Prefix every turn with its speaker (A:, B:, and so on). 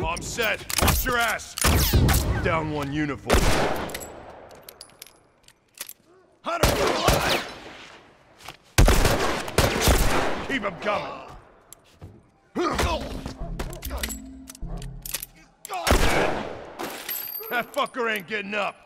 A: I'm set. Watch your ass. Down one uniform. Hunter, alive! Keep him coming. That fucker ain't getting up.